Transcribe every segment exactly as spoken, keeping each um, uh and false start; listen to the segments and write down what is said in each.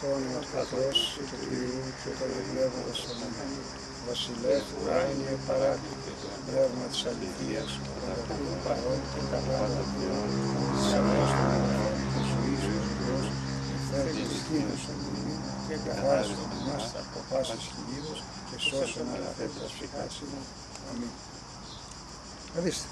το όνομα του Πατρός και του Υιού και του Αγίου Πνεύματος Αμήν. Βασιλεύ, ουράνιε παράκλητε, πνεύμα της αληθείας, πανταχού παρών και καλά των ποιών, της αμέσως των αγαθών και σου ίσως Θεός, εφέρει εκείνος ο μνήμη, και καθάριστον ημάς από πάσης χιλίδος, και σώσον αλαφέτας ψυχάς ημών. Αμήν. Καθίστε.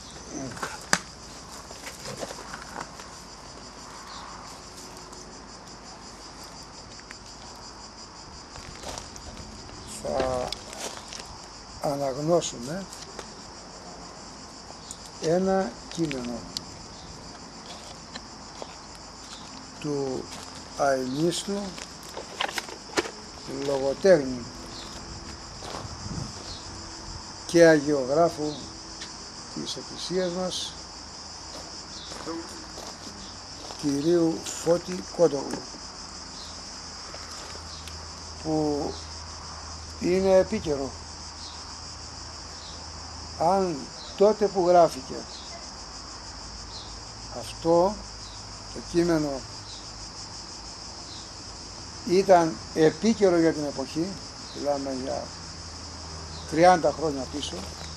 Θα αναγνώσουμε ένα κείμενο του αειμνίστου λογοτέχνη και αγιογράφου της Εκκλησίας μας, κυρίου Φώτη Κόντογλου, που είναι επίκαιρο. Αν τότε που γράφηκε αυτό το κείμενο ήταν επίκαιρο για την εποχή, μιλάμε για τριάντα χρόνια πίσω,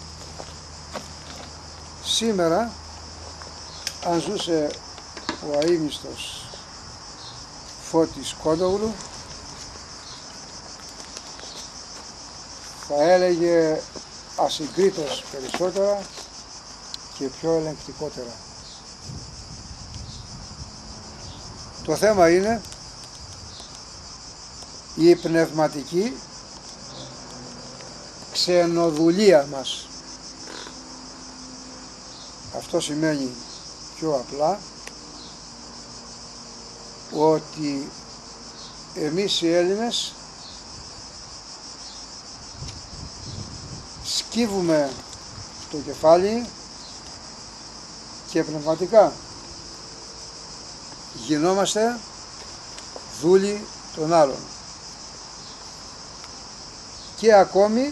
σήμερα αν ζούσε ο αείμνηστος Φώτης Κόντογλου, θα έλεγε ασυγκρίτως περισσότερα και πιο ελεγκτικότερα. Το θέμα είναι η πνευματική ξενοδουλία μας. Αυτό σημαίνει πιο απλά ότι εμείς οι Έλληνες σκύβουμε το κεφάλι και πνευματικά γινόμαστε δούλοι των άλλων. Και ακόμη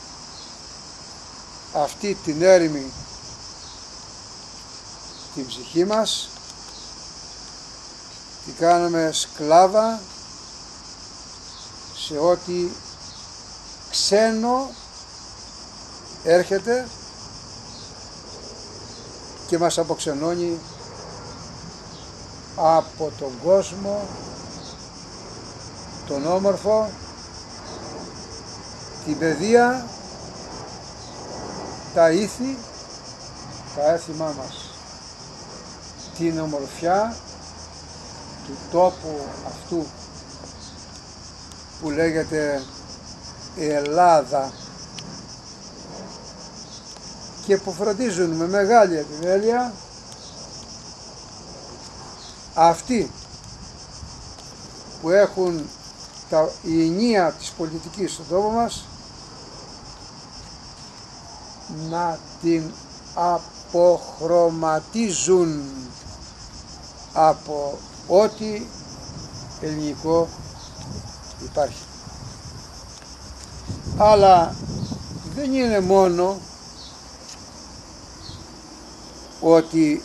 αυτή την έρημη την ψυχή μας την κάνουμε σκλάβα σε ό,τι ξένο έρχεται και μας αποξενώνει από τον κόσμο, τον όμορφο, την παιδεία, τα ήθη, τα έθιμά μας, την ομορφιά του τόπου αυτού που λέγεται Ελλάδα και που φροντίζουν με μεγάλη επιμέλεια αυτοί που έχουν τα, η ηνία της πολιτικής στον τόπο μας να την αποχρωματίζουν από ό,τι ελληνικό υπάρχει. Αλλά δεν είναι μόνο ότι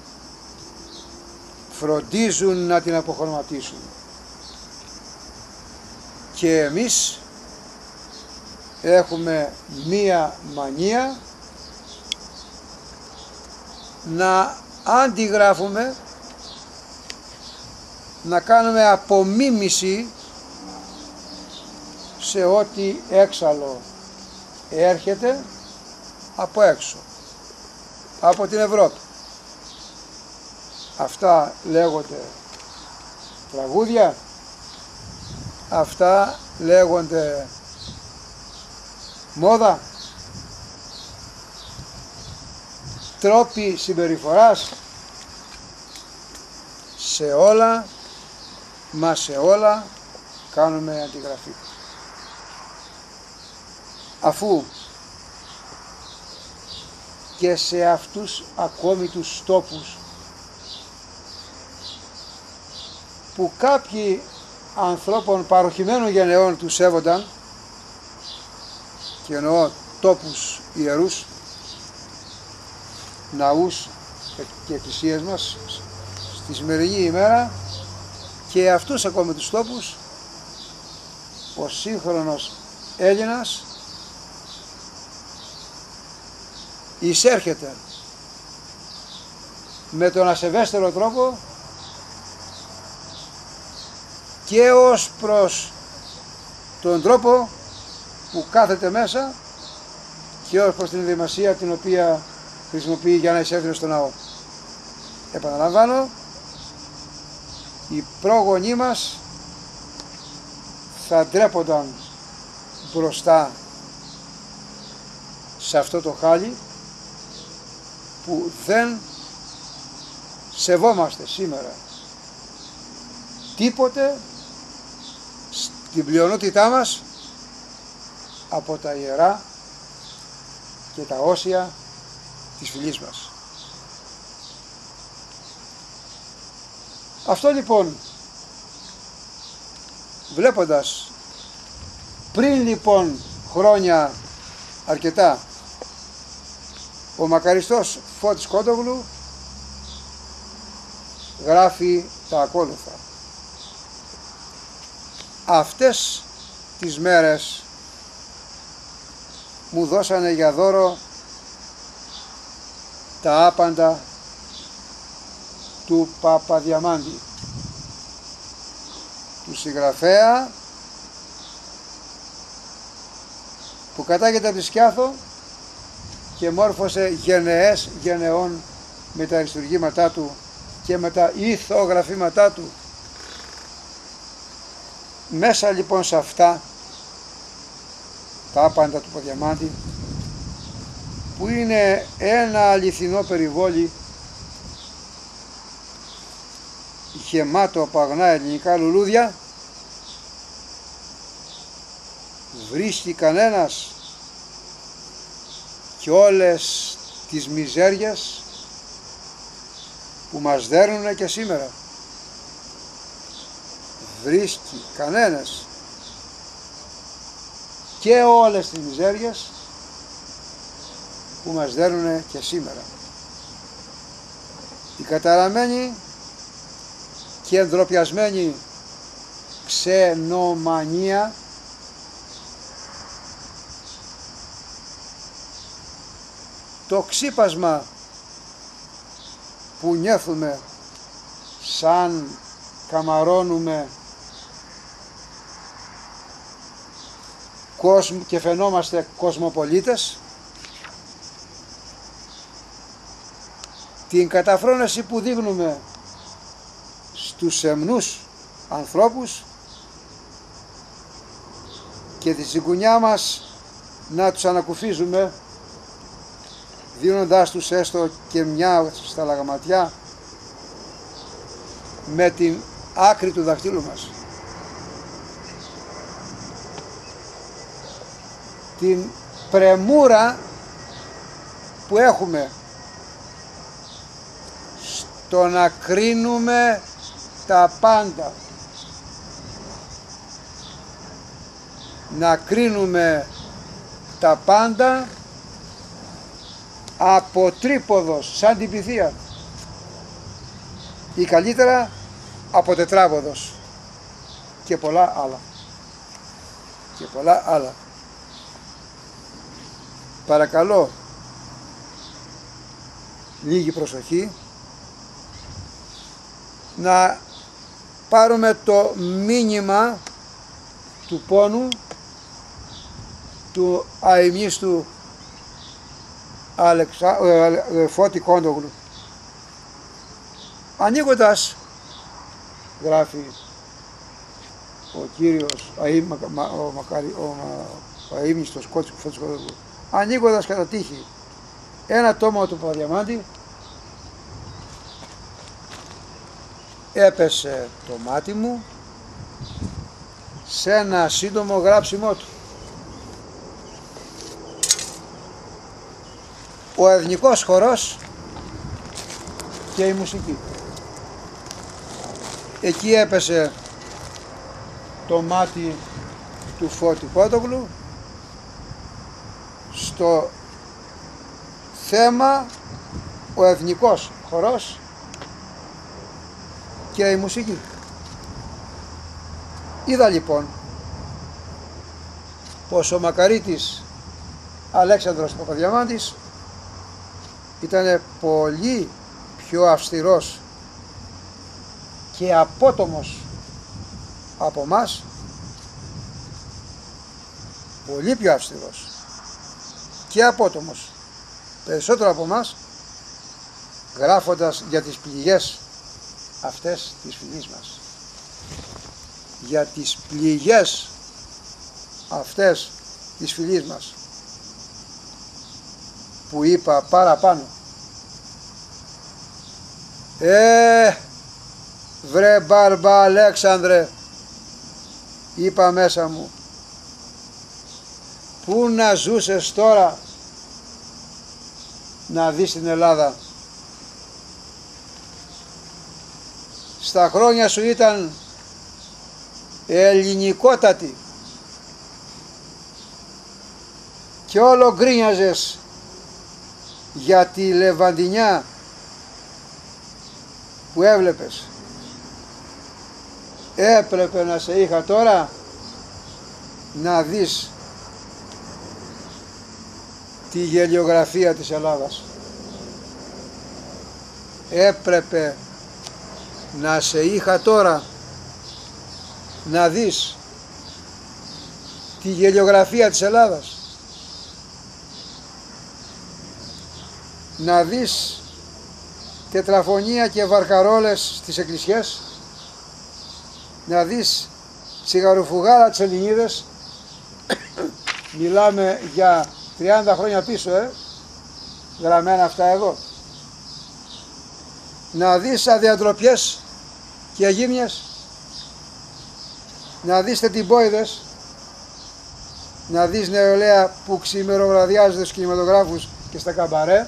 φροντίζουν να την αποχρωματίσουν. Και εμείς έχουμε μία μανία να αντιγράφουμε, να κάνουμε απομίμηση σε ό,τι έξαλλο έρχεται από έξω, από την Ευρώπη. Αυτά λέγονται τραγούδια, αυτά λέγονται μόδα, τρόποι συμπεριφοράς. Σε όλα, μα σε όλα κάνουμε αντιγραφή. Αφού και σε αυτούς ακόμη τους τόπους που κάποιοι ανθρώπων παροχημένων γενεών τους σέβονταν, και εννοώ τόπους ιερούς, ναούς και εκκλησίες μας, στη σημερινή ημέρα και αυτούς ακόμη τους τόπους ο σύγχρονος Έλληνας εισέρχεται με τον ασεβέστερο τρόπο και ως προς τον τρόπο που κάθεται μέσα και ως προς την ενδυμασία την οποία χρησιμοποιεί για να εισέλθει στο ναό. Επαναλαμβάνω, οι πρόγονοί μας θα ντρέπονταν μπροστά σε αυτό το χάλι που δεν σεβόμαστε σήμερα τίποτε στην πλειονότητά μας από τα ιερά και τα όσια της φυλής μας. Αυτό λοιπόν, βλέποντας πριν λοιπόν χρόνια αρκετά ο μακαριστός Φώτης Κόντογλου γράφει τα ακόλουθα: αυτές τις μέρες μου δώσανε για δώρο τα άπαντα του Παπαδιαμάντη, του συγγραφέα που κατάγεται από τη Σκιάθο και μόρφωσε γενεές γενεών με τα αριστουργήματά του και με τα ηθογραφήματά του. Μέσα λοιπόν σε αυτά τα άπαντα του Παπαδιαμάντη, που είναι ένα αληθινό περιβόλι γεμάτο από αγνά ελληνικά λουλούδια, βρίσκει κανένας και όλες τις μιζέριες που μας δέρνουνε και σήμερα? Βρίσκει κανένας και όλες τις μιζέριες που μας δέρνουνε και σήμερα? Η καταραμένη και εντροπιασμένη ξενομανία το ξύπασμα που νιώθουμε σαν καμαρώνουμε κόσμο και φαινόμαστε κοσμοπολίτες, την καταφρόνηση που δείχνουμε στους σεμνούς ανθρώπους και τη συγκουνιά μας να τους ανακουφίζουμε δίνοντάς τους έστω και μια σταλαγματιά με την άκρη του δαχτύλου μας. Την πρεμούρα που έχουμε στο να κρίνουμε τα πάντα, να κρίνουμε τα πάντα από τρίποδος σαν την Πυθία ή καλύτερα από τετράποδος και πολλά άλλα και πολλά άλλα. Παρακαλώ λίγη προσοχή να πάρουμε το μήνυμα του πόνου του αημίστου Αλεξα... Φώτη Κόντογλου. Ανοίγοντας, γράφει ο κύριος αείμ, ο, μακαρι, ο, ο αείμνηστος Φώτης Κόντογλου, ανοίγοντας κατά τύχη ένα τόμο του Παπαδιαμάντη, έπεσε το μάτι μου σε ένα σύντομο γράψιμό του. Ο εθνικός χορός και η μουσική. Εκεί έπεσε το μάτι του Φώτη Κόντογλου στο θέμα ο εθνικός χορός και η μουσική. Είδα λοιπόν πως ο μακαρίτης Αλέξανδρος Παπαδιαμάντης ήταν πολύ πιο αυστηρός και απότομος από μας, πολύ πιο αυστηρός και απότομος περισσότερο από μας, γράφοντας για τις πληγές αυτές της φυλής μας, για τις πληγές αυτές της φυλής μας, που είπα παραπάνω. Ε, βρε μπάρμπα Αλέξανδρε, είπα μέσα μου, πού να ζούσες τώρα να δεις την Ελλάδα? Στα χρόνια σου ήταν ελληνικότατη και όλο γκρίνιαζες για τη Λεβαντινιά που έβλεπες. Έπρεπε να σε είχα τώρα να δεις τη γελιογραφία της Ελλάδας. Έπρεπε να σε είχα τώρα να δεις τη γελιογραφία της Ελλάδας. Να δεις τετραφωνία και βαρκαρόλες στις εκκλησιές, να δεις τσιγαροφουγάρα τις Ελληνίδες, μιλάμε για τριάντα χρόνια πίσω, ε, γραμμένα αυτά εδώ, να δεις αδιατροπιές και αγίμιες, να δεις τετυμπόιδες, να δεις νεολαία που ξημεροβραδιάζεται στους κινηματογράφους και στα καμπαρέ,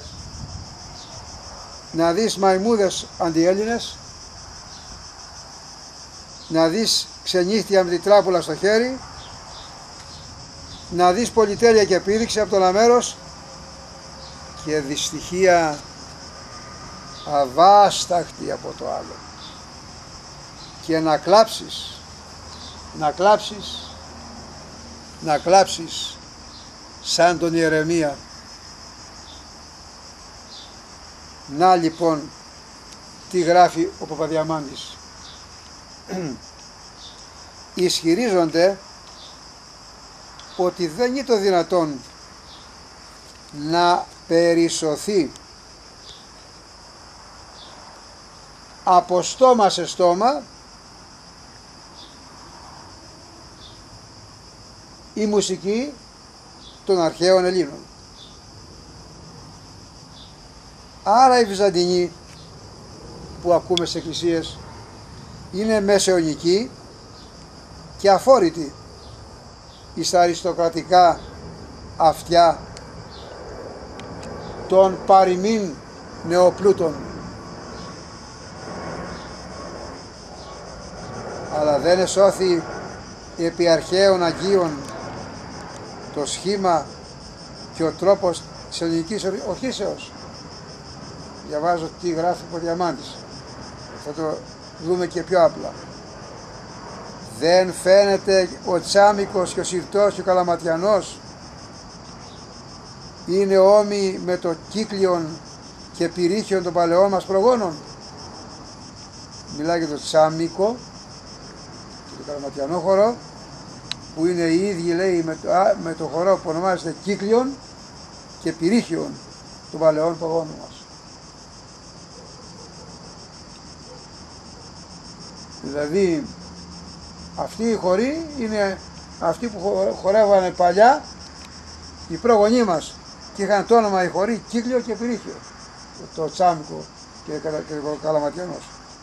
να δεις μαϊμούδες αντιέλληνες, να δεις ξενύχτια με την τράπουλα στο χέρι, να δεις πολυτέλεια και επίδειξη από το ένα μέρος και δυστυχία αβάσταχτη από το άλλο, και να κλάψεις, να κλάψεις, να κλάψεις σαν τον Ιερεμία. Να λοιπόν τι γράφει ο Παπαδιαμάντης. Ισχυρίζονται ότι δεν είναι το δυνατόν να περισσωθεί από στόμα σε στόμα η μουσική των αρχαίων Ελλήνων. Άρα οι Βυζαντινοί που ακούμε στις εκκλησίες είναι μεσαιωνικοί και αφόρητοι εις τα αριστοκρατικά αυτιά των παροιμήν νεοπλούτων. Αλλά δεν εσώθη επί αρχαίων Αγίων το σχήμα και ο τρόπος της ελληνικής ορχήσεως. Διαβάζω τι γράφει ο Διαμάντης. Θα το δούμε και πιο απλά. Δεν φαίνεται ο Τσάμικος και ο Συρτός και ο Καλαματιανός είναι όμοιοι με το Κύκλιον και Πυρίχιον των παλαιών μας προγόνων? Μιλάει για το Τσάμικο και το Καλαματιανό χορό, που είναι οι ίδιοι, λέει, με το, α, με το χορό που ονομάζεται Κύκλιον και Πυρίχιον των παλαιών προγόνων μας. Δηλαδή αυτοί οι χοροί είναι αυτοί που χορεύανε παλιά οι πρόγονοί μας και είχαν το όνομα οι χοροί Κύκλιο και Πυρίχιο, το Τσάμικο και ο Καλαματιανός.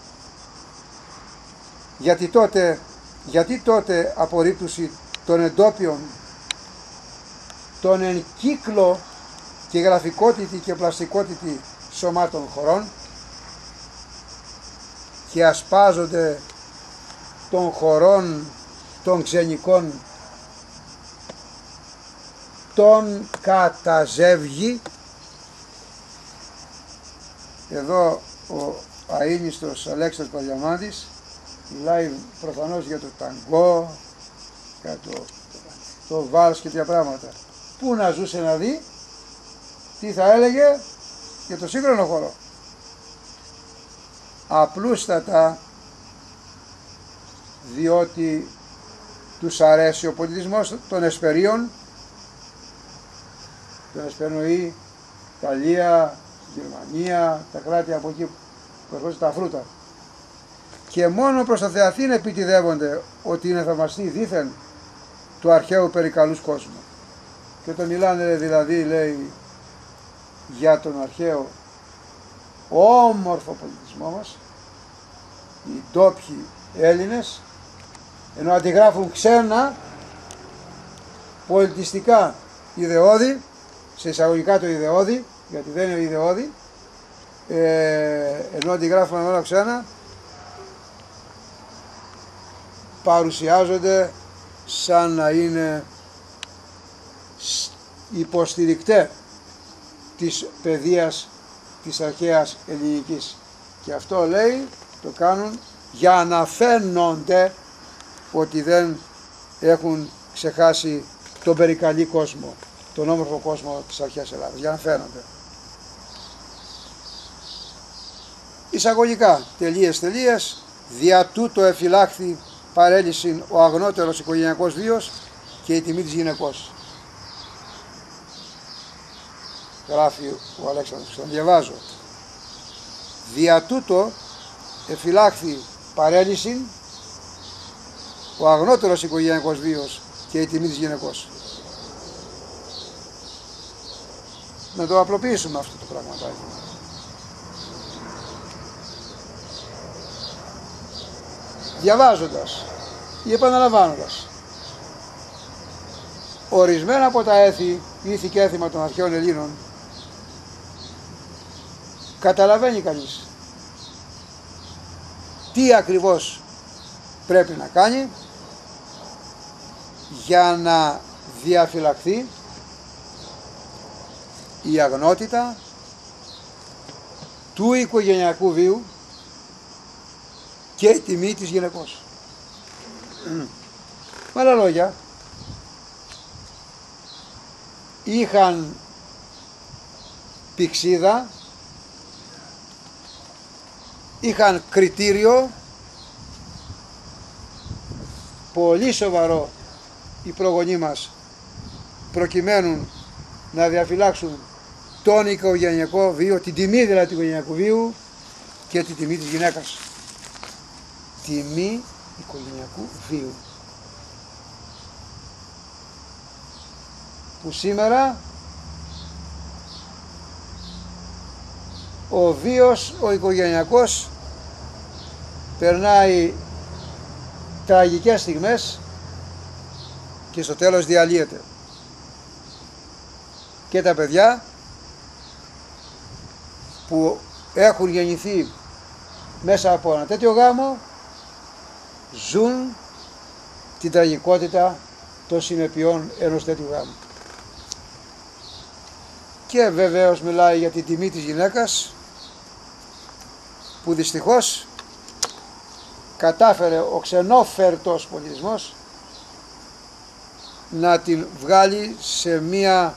Γιατί τότε, γιατί τότε απορρίπτουση των εντόπιων, των εν κύκλο και γραφικότητη και πλαστικότητη σωμάτων χωρών, και ασπάζονται των χωρών των ξενικών τον καταζεύγει. Εδώ ο αείμνηστος Αλέξανδρος Παπαδιαμάντης μιλάει προφανώς για το ταγκό, για το, το βάλς και τέτοια πράγματα. Πού να ζούσε να δει τι θα έλεγε για το σύγχρονο χώρο. Απλούστατα, διότι τους αρέσει ο πολιτισμός των Εσπερίων, των Εσπενοή, Ιταλία, Γερμανία, τα κράτη από εκεί που έρχονται τα φρούτα. Και μόνο προς το Θεαθήν επιτιδεύονται ότι είναι θαυμαστή δήθεν του αρχαίου περικαλούς κόσμου. Και όταν μιλάνε δηλαδή, λέει, για τον αρχαίο όμορφο πολιτισμό μας, οι ντόπιοι Έλληνες, ενώ αντιγράφουν ξένα πολιτιστικά ιδεώδη, σε εισαγωγικά το ιδεώδη, γιατί δεν είναι ιδεώδη, ε, ενώ αντιγράφουν μόνο ξένα, παρουσιάζονται σαν να είναι υποστηρικτέ της παιδείας της αρχαίας ελληνικής. Και αυτό, λέει, το κάνουν για να φαίνονται ότι δεν έχουν ξεχάσει τον περικαλή κόσμο, τον όμορφο κόσμο της αρχαίας Ελλάδας, για να φαίνονται. Εισαγωγικά, τελείες τελείες, δια τούτο εφυλάχθη παρέλυσιν ο αγνότερος οικογενειακός βίος και η τιμή της γυναικός. Γράφει ο Αλέξανδρος, τον διαβάζω. Δια τούτο εφυλάχθη παρέλυσιν ο αγνότερος οικογενειακός βίος και η τιμή της γυναικός. Να το απλοποιήσουμε αυτό το πραγματάκι. Διαβάζοντας ή επαναλαμβάνοντας ορισμένα από τα έθη, ήθη και έθιμα των αρχαίων Ελλήνων, καταλαβαίνει κανείς τι ακριβώς πρέπει να κάνει για να διαφυλαχθεί η αγνότητα του οικογενειακού βίου και η τιμή της γυναικός. Με άλλα λόγια, είχαν πηξίδα, είχαν κριτήριο πολύ σοβαρό οι προγονείς μας, προκειμένου να διαφυλάξουν τον οικογενειακό βίο, την τιμή δηλαδή του οικογενειακού βίου και την τιμή της γυναίκας. Τιμή οικογενειακού βίου, που σήμερα ο βίος, ο οικογενειακός, περνάει τραγικές στιγμές και στο τέλος διαλύεται. Και τα παιδιά που έχουν γεννηθεί μέσα από ένα τέτοιο γάμο ζουν την τραγικότητα των συνεπειών ενός τέτοιου γάμου. Και βεβαίως μιλάει για την τιμή της γυναίκας, που δυστυχώς κατάφερε ο ξενόφερτος πολιτισμός να την βγάλει σε μία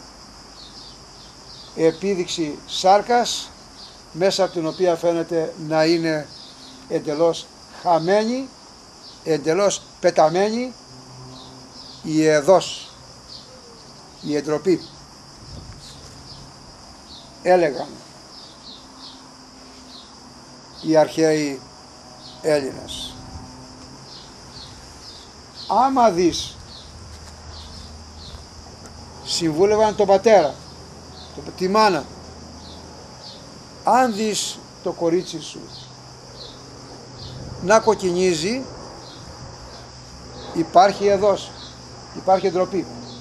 επίδειξη σάρκας, μέσα από την οποία φαίνεται να είναι εντελώς χαμένη, εντελώς πεταμένη η εδώς, η εντροπή. Έλεγαν οι αρχαίοι Έλληνες. Άμα δεις, συμβούλευαν τον πατέρα, τη μάνα, αν δεις το κορίτσι σου να κοκκινίζει, υπάρχει εδώς, υπάρχει ντροπή.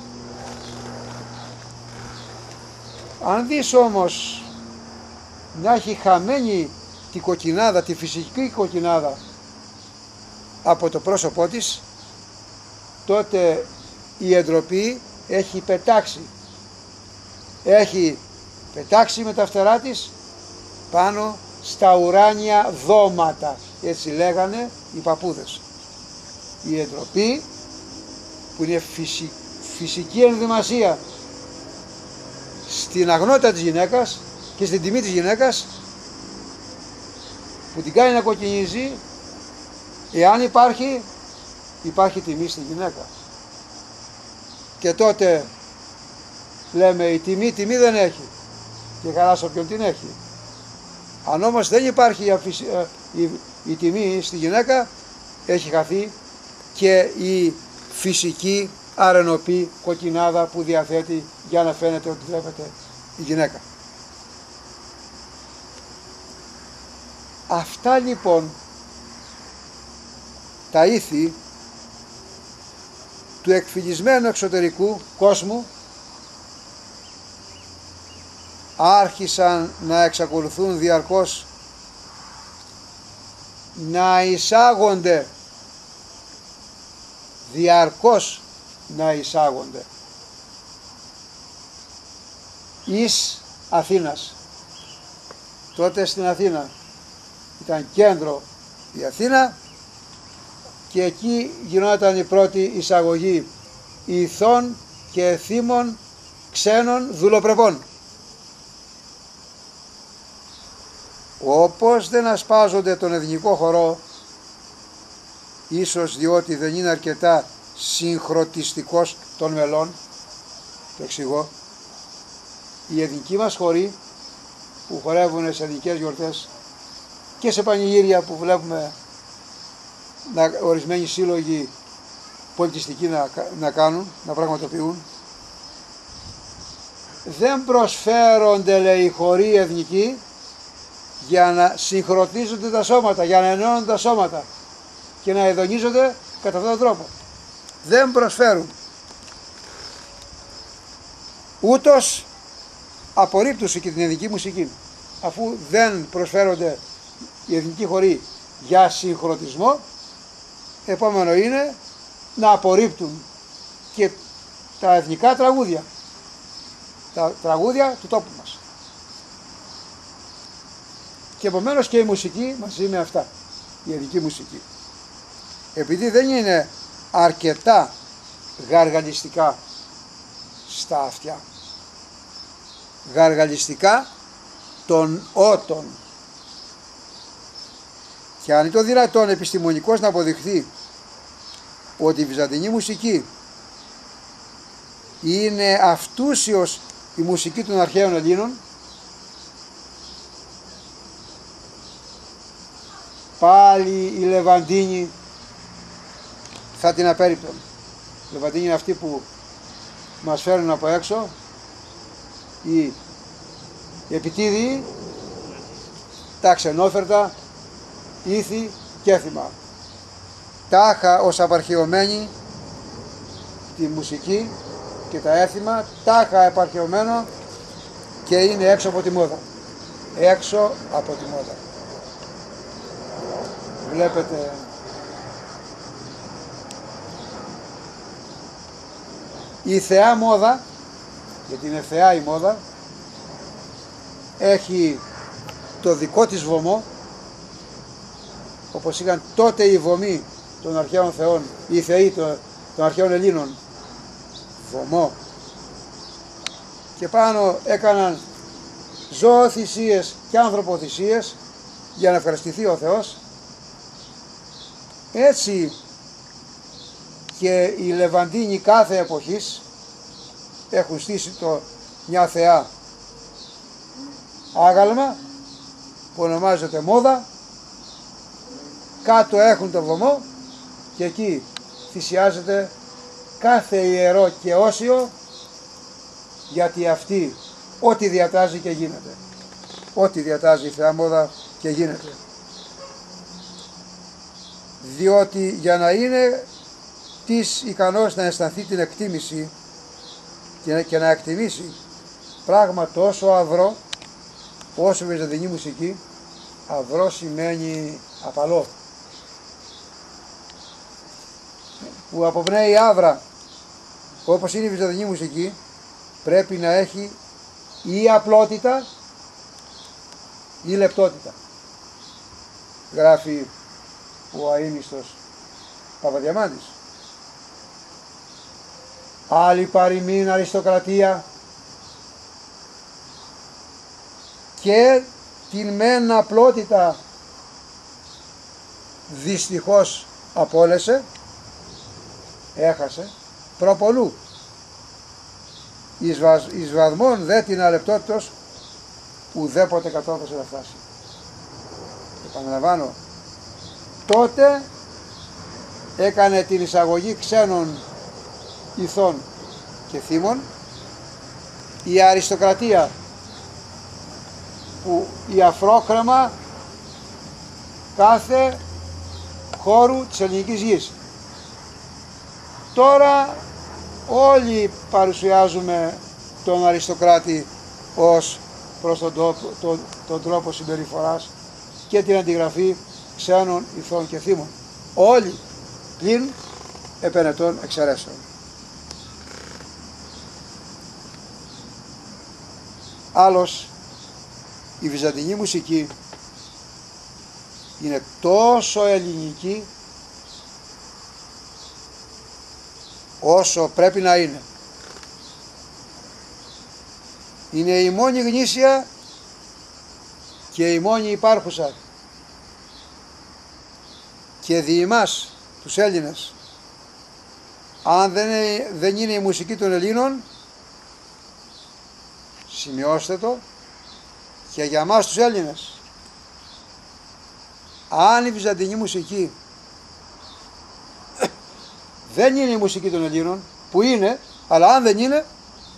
Αν δεις όμως να έχει χαμένη τη κοκκινάδα, τη φυσική κοκκινάδα από το πρόσωπό της, τότε η εντροπή έχει πετάξει. Έχει πετάξει με τα φτερά της πάνω στα ουράνια δώματα. Έτσι λέγανε οι παππούδες. Η εντροπή που είναι φυσι, φυσική ενδυμασία στην αγνότητα της γυναίκας και στην τιμή της γυναίκας, που την κάνει να κοκκινίζει, εάν υπάρχει, υπάρχει τιμή στη γυναίκα. Και τότε λέμε η τιμή, τιμή δεν έχει, και καλά σε όποιον την έχει. Αν όμως δεν υπάρχει η, η, η τιμή στη γυναίκα, έχει χαθεί και η φυσική αρενοπή κοκκινάδα που διαθέτει για να φαίνεται ότι βλέπετε η γυναίκα. Αυτά λοιπόν τα ήθη του εκφυλισμένου εξωτερικού κόσμου άρχισαν να εξακολουθούν διαρκώς να εισάγονται, διαρκώς να εισάγονται εις Αθήνας. Τότε στην Αθήνα ήταν κέντρο η Αθήνα και εκεί γινόταν η πρώτη εισαγωγή ηθών και θύμων ξένων δουλοπρεπών. Όπως δεν ασπάζονται τον εθνικό χορό, ίσως διότι δεν είναι αρκετά συγχρονιστικός των μελών, το εξηγώ, οι εθνικοί μας χοροί που χορεύουν σε εθνικές γιορτές και σε πανηγύρια που βλέπουμε να, ορισμένοι σύλλογοι πολιτιστικοί να, να κάνουν, να πραγματοποιούν, δεν προσφέρονται, λέει, οι χοροί εθνικοί για να συγχρονίζονται τα σώματα, για να ενώνονται τα σώματα και να ειδονίζονται κατά αυτόν τον τρόπο. Δεν προσφέρουν. Ούτως απορρίπτουσε και την εθνική μουσική, αφού δεν προσφέρονται οι εθνικοί χοροί για συγχρονισμό, επόμενο είναι να απορρίπτουν και τα εθνικά τραγούδια, τα τραγούδια του τόπου μας. Και επομένως και η μουσική μαζί με αυτά, η εθνική μουσική. Επειδή δεν είναι αρκετά γαργαλιστικά στα αυτιά, γαργαλιστικά των ότων, και αν είναι το δυνατόν επιστημονικός να αποδειχθεί ότι η βυζαντινή μουσική είναι αυτούσιος η μουσική των αρχαίων Ελλήνων, πάλι οι Λεβαντίνοι θα την απέρριπτον. Οι Λεβαντίνοι είναι αυτοί που μας φέρνουν από έξω, οι επιτίδιοι, τα ξενόφερτα ήθη και έθιμα. Τάχα ως απαρχαιωμένοι τη μουσική και τα έθιμα, τάχα επαρχαιωμένο και είναι έξω από τη μόδα. Έξω από τη μόδα. Βλέπετε η θεά μόδα, γιατί είναι θεά η μόδα, έχει το δικό της βωμό, όπως είχαν τότε οι βωμοί των αρχαίων θεών, οι θεοί των, των αρχαίων Ελλήνων, βωμό, και πάνω έκαναν ζωοθυσίες και ανθρωποθυσίες για να ευχαριστηθεί ο Θεός. Έτσι και οι Λεβαντίνοι κάθε εποχής έχουν στήσει το, μια θεά άγαλμα που ονομάζεται μόδα, κάτω έχουν το βωμό και εκεί θυσιάζεται κάθε ιερό και όσιο, γιατί αυτή ό,τι διατάζει και γίνεται, ό,τι διατάζει η θεά μόδα και γίνεται, διότι για να είναι της ικανός να αισθανθεί την εκτίμηση και να εκτιμήσει πράγμα τόσο αυρό όσο η βυζαντινή μουσική. Αυρό σημαίνει απαλό, που αποπνέει άβρα, όπως είναι η βυζαντινή μουσική, πρέπει να έχει ή απλότητα ή λεπτότητα. Γράφει ο αείμνηστος Παπαδιαμάντης. Άλλη παροιμήν αριστοκρατία και την μεν απλότητα δυστυχώς απόλεσε, έχασε προπολού. Εις, βα, εις βαθμόν δε την αλεπτότητος ουδέποτε κατόρθωσε να φτάσει. Επαναλαμβάνω, τότε έκανε την εισαγωγή ξένων ηθών και θύμων η αριστοκρατία, που η αφρόκρεμα κάθε χώρου της ελληνικής γης. Τώρα όλοι παρουσιάζουμε τον αριστοκράτη ως προς τον, τόπο, τον, τον τρόπο συμπεριφοράς και την αντιγραφή ξένων ηθών και θύμων. Όλοι πλην επενετών εξαιρέσεων. Άλλος, η βυζαντινή μουσική είναι τόσο ελληνική όσο πρέπει να είναι. Είναι η μόνη γνήσια και η μόνη υπάρχουσα και δι' εμάς τους Έλληνες. Αν δεν είναι, δεν είναι η μουσική των Ελλήνων, σημειώστε το, και για μας τους Έλληνες, αν η βυζαντινή μουσική δεν είναι η μουσική των Ελλήνων, που είναι, αλλά αν δεν είναι,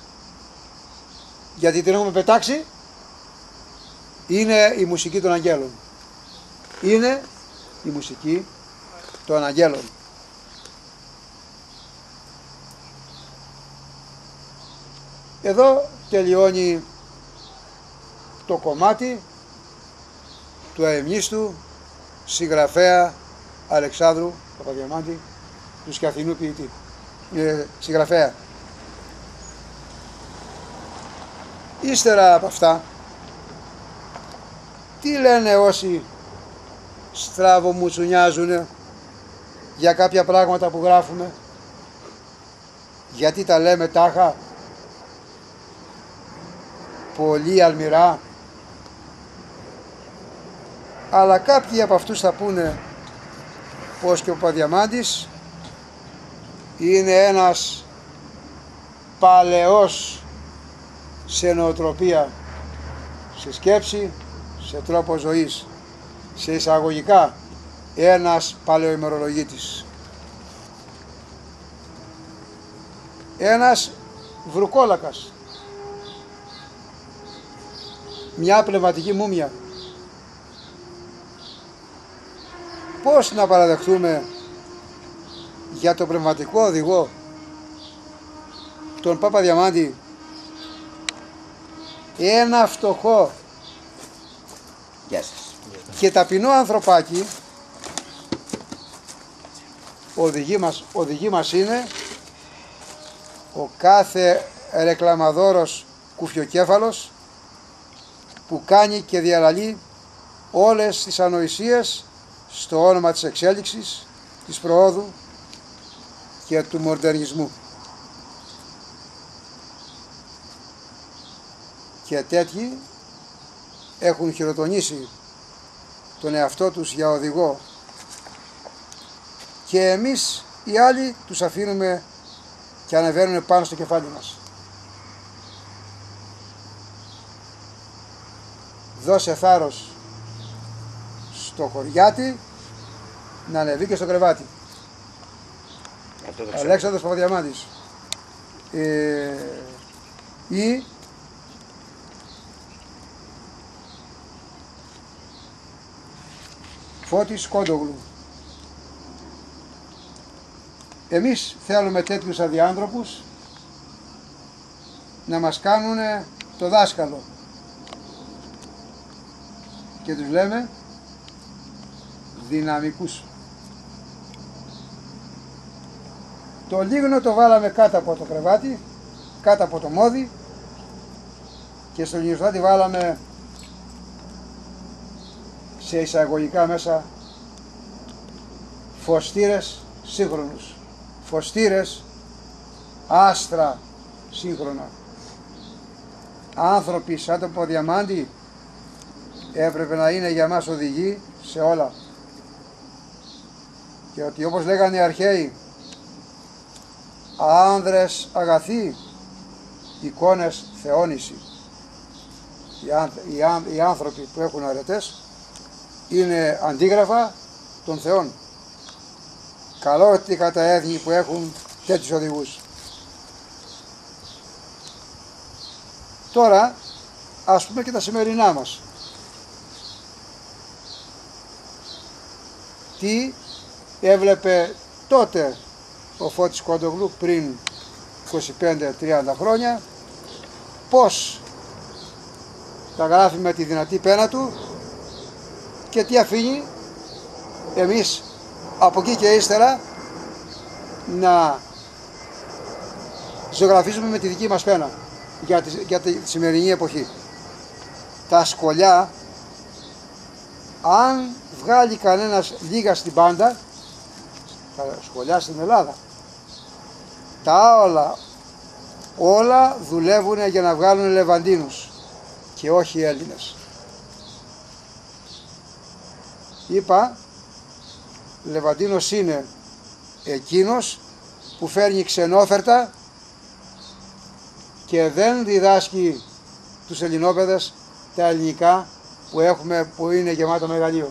γιατί την έχουμε πετάξει, είναι η μουσική των αγγέλων. Είναι η μουσική των αγγέλων. Εδώ τελειώνει το κομμάτι του αειμνήστου συγγραφέα Αλεξάνδρου Παπαδιαμάντη, του Σκιαθινού ποιητή, ε, συγγραφέα. Ύστερα από αυτά, τι λένε όσοι στραβομουτσουνιάζουν για κάποια πράγματα που γράφουμε? Γιατί τα λέμε τάχα, πολύ αλμυρά? Αλλά κάποιοι από αυτούς θα πούνε πως και ο Παπαδιαμάντης είναι ένας παλαιός σε νοοτροπία, σε σκέψη, σε τρόπο ζωής, σε εισαγωγικά ένας παλαιοημερολογίτης, ένας βρουκόλακας, μια πνευματική μούμια. Πώς να παραδεχτούμε για τον πνευματικό οδηγό τον Παπαδιαμάντη ένα φτωχό Γεια σας. και ταπεινό ανθρωπάκι? Οδηγή μας, οδηγή μας είναι ο κάθε ρεκλαμαδόρος κουφιοκέφαλος που κάνει και διαλαλεί όλες τις ανοησίες στο όνομα της εξέλιξης, της προόδου και του μοντernισμού. Και τέτοιοι έχουν χειροτονήσει τον εαυτό τους για οδηγό και εμείς οι άλλοι τους αφήνουμε και ανεβαίνουν πάνω στο κεφάλι μας. Δώσε θάρρος στο χωριάτι να ανεβεί και στο κρεβάτι. Αλέξανδρος Παπαδιαμάντης. Ε, ή Φώτης Κόντογλου. Εμείς θέλουμε τέτοιους αδιάνθρωπους να μας κάνουν το δάσκαλο και τους λέμε δυναμικούς. Το λίγνο το βάλαμε κάτω από το κρεβάτι, κάτω από το μόδι, και στο λιγνωστάτι βάλαμε σε εισαγωγικά μέσα φωστήρες σύγχρονους, φωστήρες, άστρα σύγχρονα. Άνθρωποι σαν το Ποδιαμάντη έπρεπε να είναι για μας οδηγοί σε όλα. Και ότι όπως λέγανε οι αρχαίοι, άνδρες αγαθοί, εικόνες θεώνηση. Οι, αν, οι, αν, οι άνθρωποι που έχουν αρετές είναι αντίγραφα των θεών. Καλό ότι κατά έθνη που έχουν τέτοιους οδηγούς. Τώρα ας πούμε και τα σημερινά μας. Τι έβλεπε τότε ο Φώτης Κοντογλου πριν είκοσι πέντε τριάντα χρόνια, πως τα γράφει με τη δυνατή πένα του και τι αφήνει εμείς από εκεί και ύστερα να ζωγραφίζουμε με τη δική μας πένα για τη, για τη σημερινή εποχή. Τα σκολιά, αν βγάλει κανένας λίγα στην πάντα, τα σκολιά στην Ελλάδα, τα όλα, όλα δουλεύουν για να βγάλουν Λεβαντίνους και όχι Έλληνες. Είπα, Λεβαντίνος είναι εκείνος που φέρνει ξενόφερτα και δεν διδάσκει τους ελληνόπαιδες τα ελληνικά που έχουμε, που είναι γεμάτα μεγαλείο.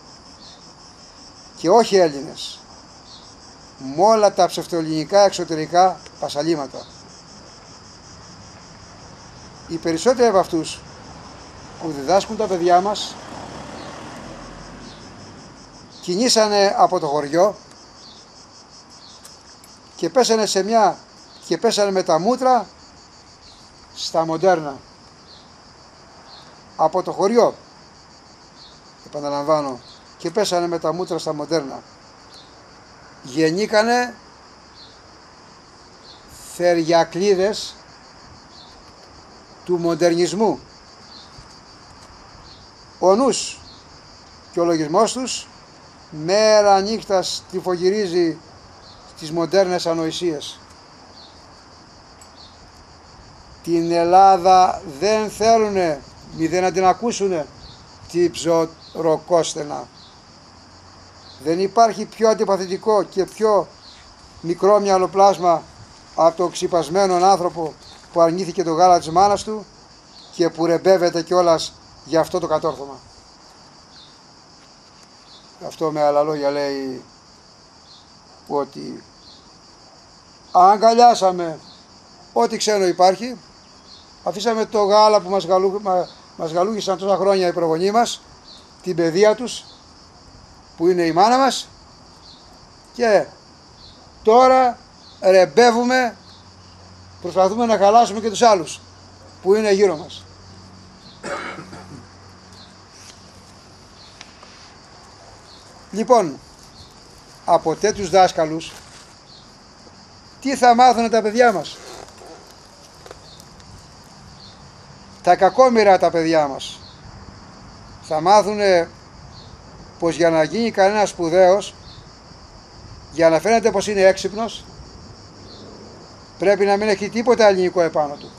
Και όχι Έλληνες, με όλα τα ψευτοελληνικά εξωτερικά πασαλήματα. Οι περισσότεροι από αυτούς που διδάσκουν τα παιδιά μας κινήσανε από το χωριό και πέσανε σε μια και πέσανε με τα μούτρα στα μοντέρνα. Από το χωριό, επαναλαμβάνω, και πέσανε με τα μούτρα στα μοντέρνα. Γεννήκανε θεριακλίδες του μοντερνισμού. Ο νους και ο λογισμός τους μέρα νύχτα τυφογυρίζει στις μοντέρνες ανοησίες. Την Ελλάδα δεν θέλουνε, μηδέν να την ακούσουνε, τι ψωροκόστενα. Δεν υπάρχει πιο αντιπαθητικό και πιο μικρόμυαλο πλάσμα από το ξυπασμένον άνθρωπο που αρνήθηκε το γάλα της μάνας του και που ρεμπεύεται κιόλας για αυτό το κατόρθωμα. Αυτό με άλλα λόγια λέει ότι αγκαλιάσαμε ό,τι ξένο υπάρχει, αφήσαμε το γάλα που μας, γαλού, μα, μας γαλούγησαν τόσα χρόνια οι προγονείς μας, την παιδεία τους που είναι η μάνα μας, και τώρα ρεμπεύουμε, προσπαθούμε να χαλάσουμε και τους άλλους που είναι γύρω μας. Λοιπόν, από τέτοιους δάσκαλους τι θα μάθουν τα παιδιά μας? Τα κακόμοιρα τα παιδιά μας θα μάθουν πως για να γίνει κανένας σπουδαίος, για να φαίνεται πως είναι έξυπνος, πρέπει να μην έχει τίποτα ελληνικό επάνω του.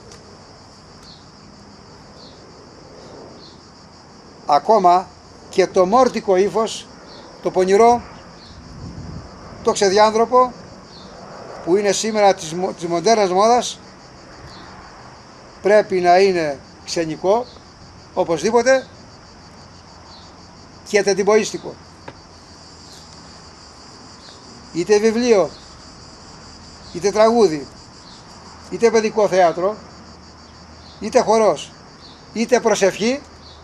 Ακόμα και το μόρτικο ύφος, το πονηρό, το ξεδιάνθρωπο που είναι σήμερα της, της μοντέρνας μόδας, πρέπει να είναι ξενικό οπωσδήποτε και τεντιμποίστικο. Είτε βιβλίο, είτε τραγούδι, είτε παιδικό θέατρο, είτε χορός, είτε προσευχή,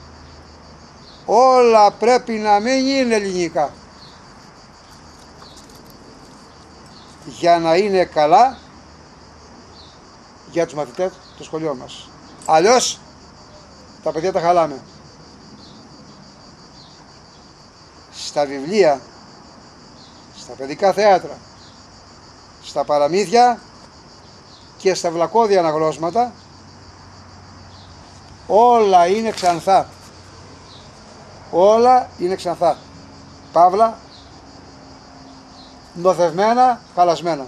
όλα πρέπει να μην είναι ελληνικά για να είναι καλά για τους μαθητές του σχολείου μας. Αλλιώς τα παιδιά τα χαλάμε. Στα βιβλία, στα παιδικά θέατρα, στα παραμύθια και στα βλακώδια αναγλώσματα όλα είναι ξανθά. Όλα είναι ξανθά. Παύλα, νοθευμένα, χαλασμένα.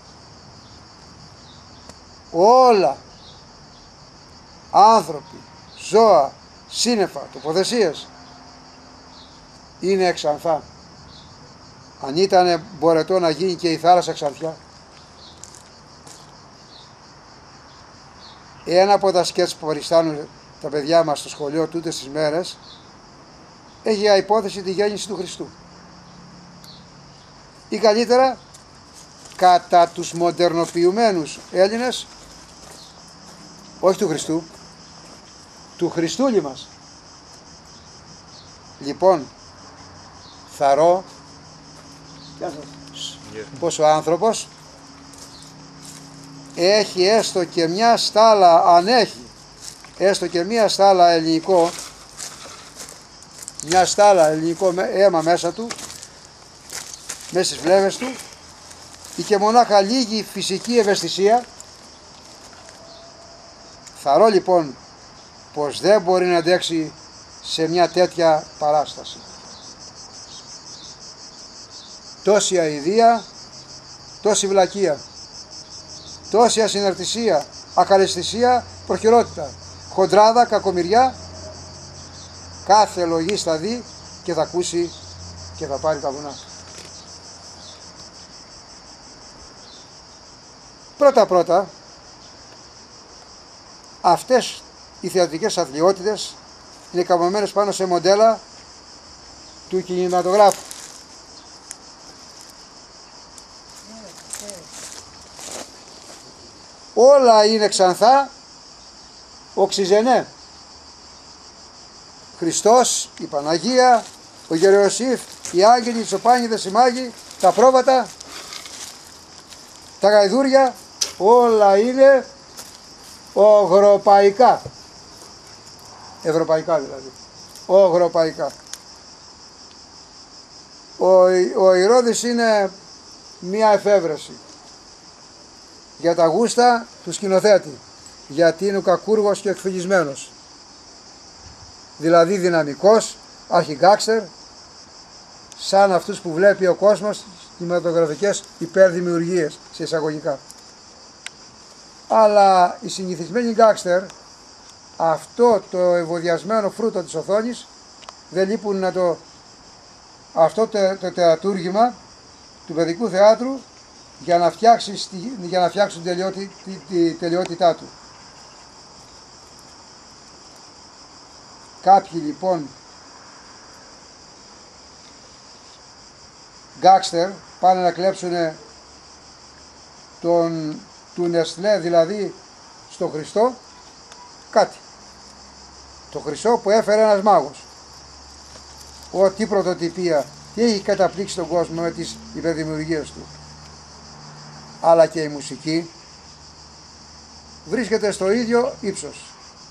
Όλα, άνθρωποι, ζώα, σύννεφα, τοποθεσίες, είναι εξανθά. Αν ήταν μπορετό να γίνει και η θάλασσα ξανθιά. Ένα από τα σκέτς που παριστάνουν τα παιδιά μας στο σχολείο τούτες τις μέρες έχει για υπόθεση τη γέννηση του Χριστού. Ή καλύτερα, κατά τους μοντερνοποιημένους Έλληνες, όχι του Χριστού, του Χριστούλη μας. Λοιπόν, θαρώ πως ο άνθρωπος έχει έστω και μια στάλα, αν έχει έστω και μια στάλα ελληνικό, μια στάλα ελληνικό αίμα μέσα του, μέσα στις βλέβες του, ή και μονάχα λίγη φυσική ευαισθησία, θαρώ λοιπόν πως δεν μπορεί να αντέξει σε μια τέτοια παράσταση. Τόση αηδία, τόση βλακεία, τόση ασυναρτησία, ακαλαισθησία, προχειρότητα, χοντράδα, κακομοιριά, κάθε λογής θα δει και θα ακούσει και θα πάρει τα βουνά. Πρώτα πρώτα, αυτές οι θεατρικές αθλιότητες είναι καμωμένες πάνω σε μοντέλα του κινηματογράφου. Όλα είναι ξανθά, οξυζενέ. Χριστός, η Παναγία, ο Γεροσύφ, οι άγγελοι, οι τσοπάνιδες, οι μάγοι, τα πρόβατα, τα γαϊδούρια, όλα είναι ογροπαϊκά. Ευρωπαϊκά δηλαδή. Ογροπαϊκά. Ο, ο Ηρώδης είναι μία εφεύρεση για τα γούστα του σκηνοθέτη, γιατί είναι ο κακούργος και εκφυλισμένος, δηλαδή δυναμικός, αρχιγκάξτερ, σαν αυτούς που βλέπει ο κόσμος κινηματογραφικές υπερδημιουργίες σε εισαγωγικά. Αλλά οι συνηθισμένοι γκάξτερ, αυτό το ευωδιασμένο φρούτο της οθόνης, δεν λείπουν να το, αυτό το, το θεατούργημα του παιδικού θεάτρου για να, φτιάξει, για να φτιάξουν τελειώτη, τη, τη τελειότητά του. Κάποιοι λοιπόν γκάξτερ πάνε να κλέψουν τον, του Νεσλέ, δηλαδή στο Χριστό, κάτι. Το Χριστό που έφερε ένας μάγος. Ω, τι πρωτοτυπία, τι έχει καταπλήξει τον κόσμο με τις υπερδημιουργίες του. Αλλά και η μουσική βρίσκεται στο ίδιο ύψος.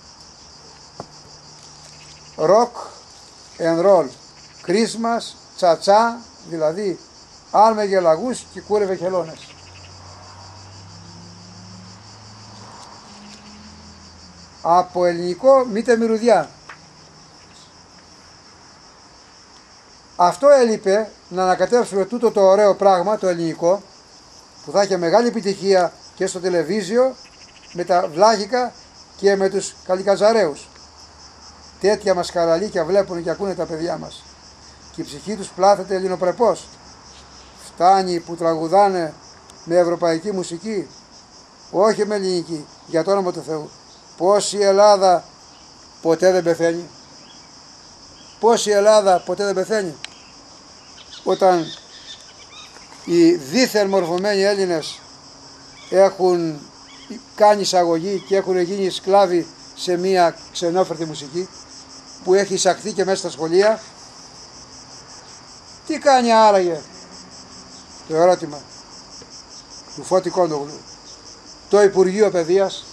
Rock and roll, Christmas, τσατσά, δηλαδή άλμεγε λαγούς και κούρευε χελώνες. Από ελληνικό μήτε μυρουδιά. Αυτό έλειπε, να ανακατεύσουμε τούτο το ωραίο πράγμα, το ελληνικό, που θα είχε μεγάλη επιτυχία και στο τηλεβίζιο, με τα βλάχικα και με τους καλικαζαραίους. Τέτοια μασκαραλίκια βλέπουν και ακούνε τα παιδιά μας. Και η ψυχή τους πλάθεται ελληνοπρεπώς. Φτάνει που τραγουδάνε με ευρωπαϊκή μουσική, όχι με ελληνική, για το όνομα του Θεού. Πώς η Ελλάδα ποτέ δεν πεθαίνει. Πώς η Ελλάδα ποτέ δεν πεθαίνει. Όταν οι δίθεν μορφωμένοι Έλληνες έχουν κάνει εισαγωγή και έχουν γίνει σκλάβοι σε μια ξενόφερτη μουσική που έχει εισαχθεί και μέσα στα σχολεία, τι κάνει άραγε, το ερώτημα του Φώτη Κόντογλου, το Υπουργείο Παιδείας?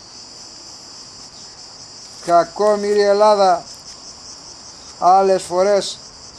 Κακόμοιρη Ελλάδα, άλλες φορές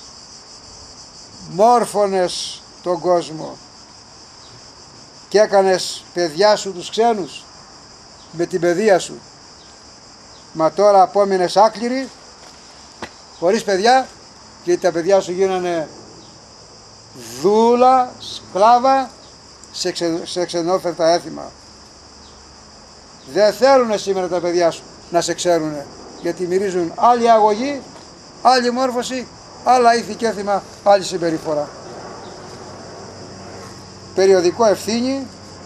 μόρφωνες τον κόσμο και έκανες παιδιά σου τους ξένους με την παιδεία σου, μα τώρα απόμεινες άκληροι χωρίς παιδιά και τα παιδιά σου γίνανε δούλα, σκλάβα σε, ξε, σε ξενόφερτα έθιμα. Δεν θέλουν σήμερα τα παιδιά σου να σε ξέρουν, γιατί μυρίζουν άλλη αγωγή, άλλη μόρφωση, άλλα ήθη και έθιμα, άλλη συμπεριφορά. Περιοδικό Ευθύνη,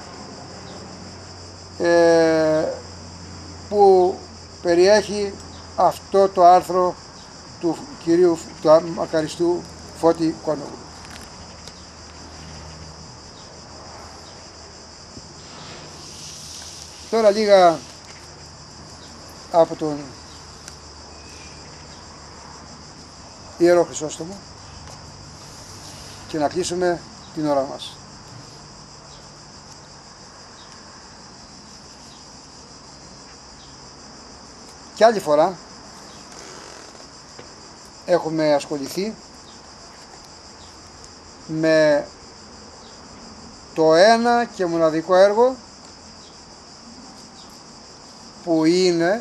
ε, που περιέχει αυτό το άρθρο του κυρίου του μακαριστού Φώτη Κόνογλου. Τώρα λίγα από τον Ιερό Χρυσόστομο και να κλείσουμε την ώρα μας. Κι άλλη φορά έχουμε ασχοληθεί με το ένα και μοναδικό έργο που είναι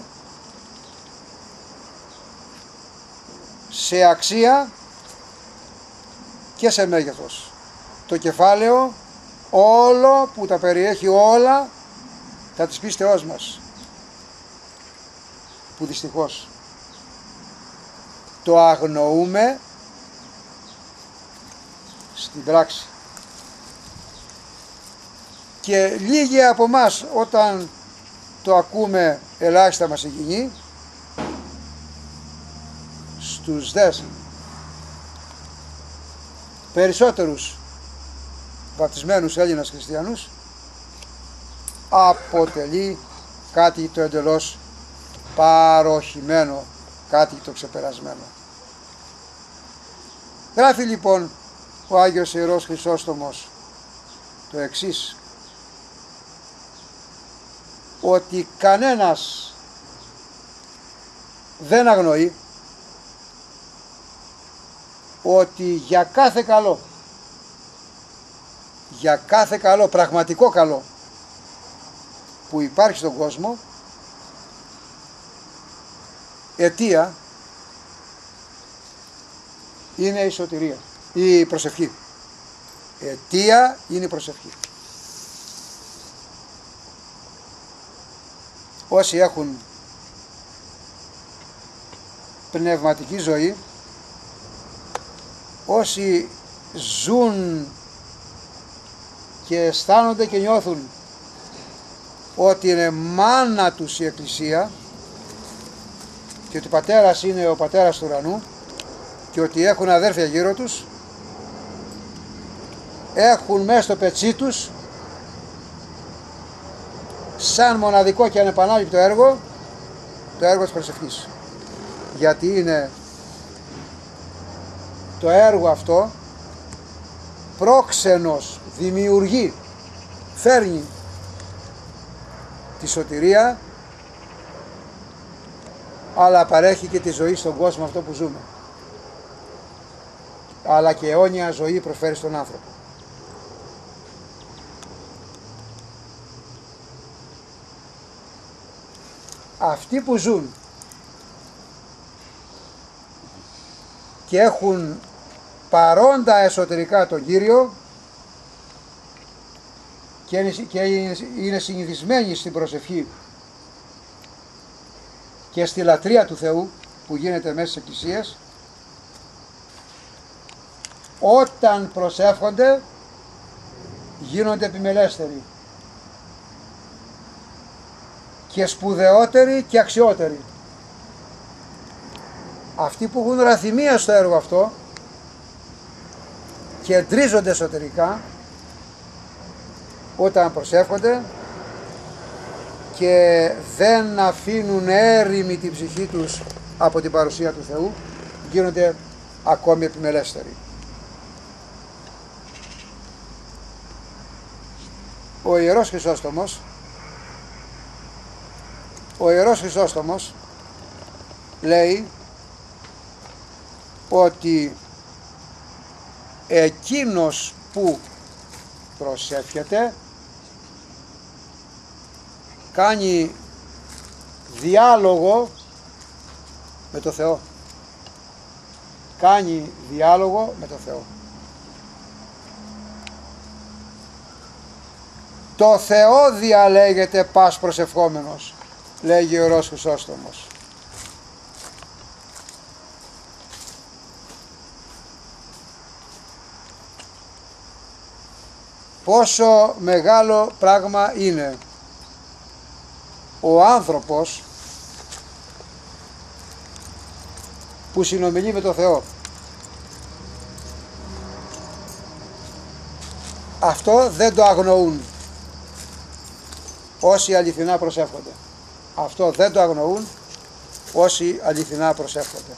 σε αξία και σε μέγεθος. Το κεφάλαιο όλο που τα περιέχει όλα τα της πίστεώς μας, που δυστυχώς το αγνοούμε στην πράξη. Και λίγοι από μας όταν το ακούμε ελάχιστα μας συγκινεί, στους δες περισσότερους βαπτισμένους Έλληνας χριστιανούς αποτελεί κάτι το εντελώς παροχημένο, κάτι το ξεπερασμένο. Γράφει λοιπόν ο Άγιος Ιερός Χρυσόστομος το εξής, ότι κανένας δεν αγνοεί ότι για κάθε καλό, για κάθε καλό, πραγματικό καλό που υπάρχει στον κόσμο, αιτία είναι η σωτηρία, η προσευχή. Αιτία είναι η προσευχή. Όσοι έχουν πνευματική ζωή, όσοι ζουν και αισθάνονται και νιώθουν ότι είναι μάνα τους η Εκκλησία και ότι ο πατέρας είναι ο πατέρας του ουρανού και ότι έχουν αδέρφια γύρω τους, έχουν μέσα στο πετσί τους σαν μοναδικό και ανεπανάληπτο έργο το έργο της προσευχής, γιατί είναι το έργο αυτό πρόξενος, δημιουργεί, φέρνει τη σωτηρία, αλλά παρέχει και τη ζωή στον κόσμο αυτό που ζούμε, αλλά και αιώνια ζωή προσφέρει στον άνθρωπο. Αυτοί που ζουν και έχουν παρόντα εσωτερικά τον Κύριο και είναι συνηθισμένοι στην προσευχή και στη λατρεία του Θεού που γίνεται μέσα στις εκκλησίες, όταν προσεύχονται γίνονται επιμελέστεροι και σπουδαιότεροι και αξιότεροι. Αυτοί που έχουν ραθυμία στο έργο αυτό και εντρίζονται εσωτερικά όταν προσεύχονται και δεν αφήνουν έρημη την ψυχή τους από την παρουσία του Θεού, γίνονται ακόμη επιμελέστεροι. Ο Ιερός Χρυσόστομος ο Ιερός Χρυσόστομος λέει ότι εκείνος που προσεύχεται κάνει διάλογο με το Θεό. Κάνει διάλογο με το Θεό. το Θεό διαλέγεται πας προσευχόμενος, λέγει ο Ιερός Χρυσόστομος. Πόσο μεγάλο πράγμα είναι ο άνθρωπος που συνομιλεί με τον Θεό. Αυτό δεν το αγνοούν όσοι αληθινά προσεύχονται. Αυτό δεν το αγνοούν όσοι αληθινά προσεύχονται.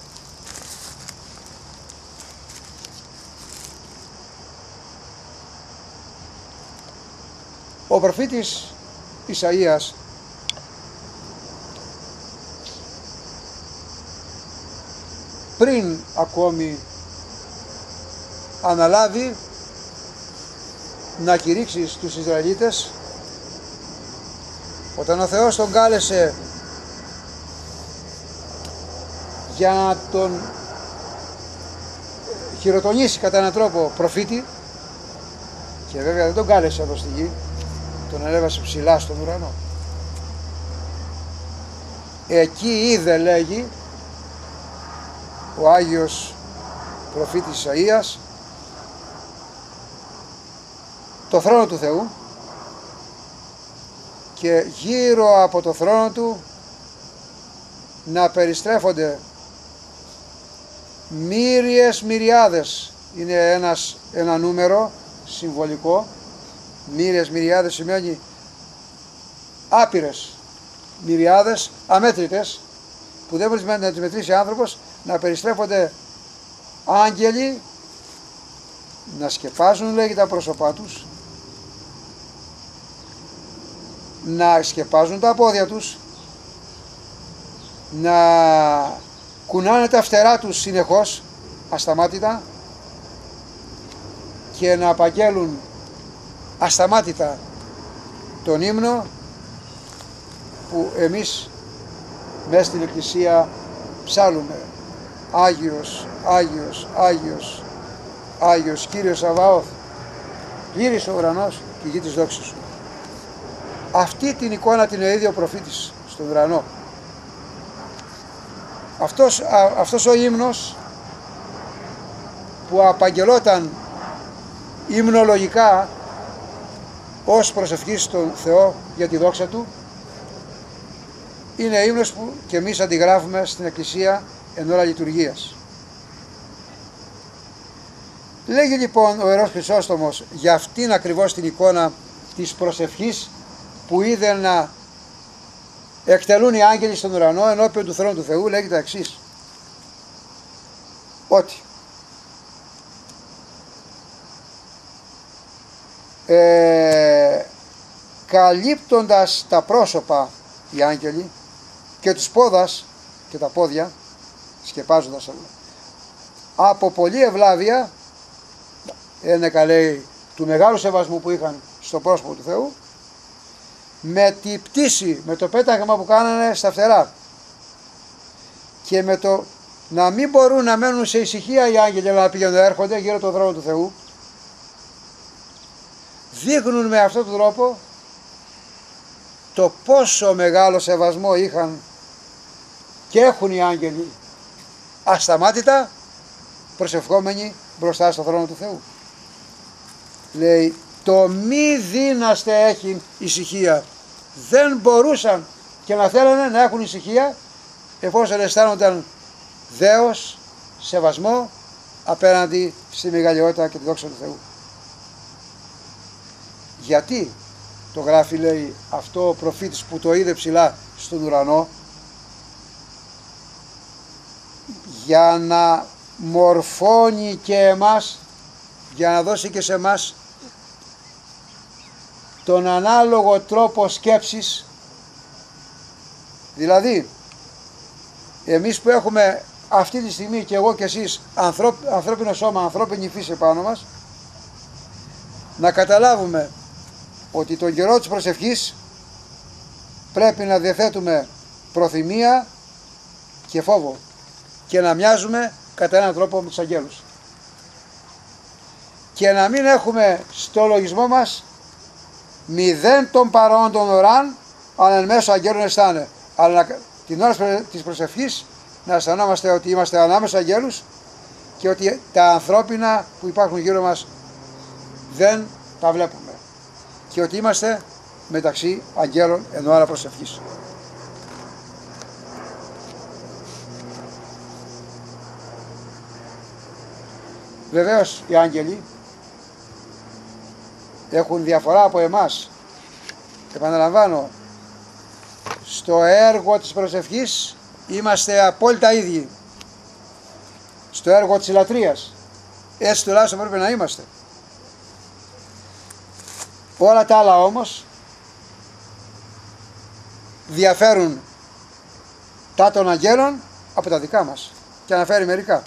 Ο προφήτης Ισαΐας πριν ακόμη αναλάβει να κηρύξει στους Ισραηλίτες, όταν ο Θεός τον κάλεσε για να τον χειροτονήσει κατά έναν τρόπο προφήτη, και βέβαια δεν τον κάλεσε εδώ στη γη, τον ανέβασε ψηλά στον ουρανό. Εκεί είδε, λέγει ο Άγιος προφήτης Ισαΐας, το θρόνο του Θεού, και γύρω από το θρόνο του να περιστρέφονται μύριες μυριάδες. Είναι ένας, ένα νούμερο συμβολικό. Μύριες μυριάδες σημαίνει άπειρες μυριάδες, αμέτρητες, που δεν μπορεί να τις μετρήσει άνθρωπος, να περιστρέφονται άγγελοι, να σκεπάζουν, λέγει, τα πρόσωπά τους, να σκεπάζουν τα πόδια τους, να κουνάνε τα φτερά τους συνεχώς, ασταμάτητα, και να απαγγέλουν ασταμάτητα τον ύμνο που εμείς μέσα στην Εκκλησία ψάλουμε. Άγιος, Άγιος, Άγιος, Άγιος Κύριος Σαβαώθ, γύρισε ο ουρανός και η γη της δόξης σου. Αυτή την εικόνα την είδε ο προφήτης στον ουρανό. Αυτός, α, αυτός ο ύμνος που απαγγελόταν υμνολογικά ως προσευχή στον Θεό για τη δόξα Του, είναι ύμνος που και εμείς αντιγράφουμε στην Εκκλησία εν ώρα λειτουργίας. Λέγει λοιπόν ο Ιερός Χρυσόστομος για αυτήν ακριβώς την εικόνα της προσευχής που είδε να εκτελούν οι άγγελοι στον ουρανό ενώπιον του θρόνου του Θεού, λέγει τα εξής, ότι ε, καλύπτοντας τα πρόσωπα οι άγγελοι και τους πόδας και τα πόδια, σκεπάζοντας από πολλή ευλάβεια, ένεκα λέει του μεγάλου σεβασμού που είχαν στο πρόσωπο του Θεού, με τη πτήση, με το πέταγμα που κάνανε στα φτερά και με το να μην μπορούν να μένουν σε ησυχία οι άγγελοι να πηγαίνουν έρχονται γύρω τον θρόνο του Θεού, δείχνουν με αυτόν τον τρόπο το πόσο μεγάλο σεβασμό είχαν και έχουν οι άγγελοι ασταμάτητα προσευχόμενοι μπροστά στο θρόνο του Θεού. Λέει, το μη δύναστε έχει ησυχία. Δεν μπορούσαν και να θέλανε να έχουν ησυχία εφόσον αισθάνονταν δέος, σεβασμό απέναντι στη μεγαλειότητα και τη δόξα του Θεού. Γιατί το γράφει, λέει, αυτό ο προφήτης που το είδε ψηλά στον ουρανό? Για να μορφώνει και εμάς, για να δώσει και σε εμάς τον ανάλογο τρόπο σκέψης. Δηλαδή εμείς που έχουμε αυτή τη στιγμή, και εγώ και εσείς, ανθρώπ, ανθρώπινο σώμα, ανθρώπινη φύση πάνω μας, να καταλάβουμε ότι τον καιρό της προσευχής πρέπει να διαθέτουμε προθυμία και φόβο και να μοιάζουμε κατά έναν τρόπο με τους αγγέλους και να μην έχουμε στο λογισμό μας μηδέν των παρόντων οράν, αλλά εν μέσω αγγέλων αισθάνε. Αλλά την ώρα της προσευχής να αισθανόμαστε ότι είμαστε ανάμεσα αγγέλους και ότι τα ανθρώπινα που υπάρχουν γύρω μας δεν τα βλέπουμε και ότι είμαστε μεταξύ αγγέλων εν ώρα προσευχής. Βεβαίως οι άγγελοι έχουν διαφορά από εμάς. Επαναλαμβάνω, στο έργο της προσευχής είμαστε απόλυτα ίδιοι. Στο έργο της λατρείας έτσι τουλάχιστον πρέπει να είμαστε. Όλα τα άλλα όμως διαφέρουν τα των αγγέλων από τα δικά μας, και αναφέρει μερικά.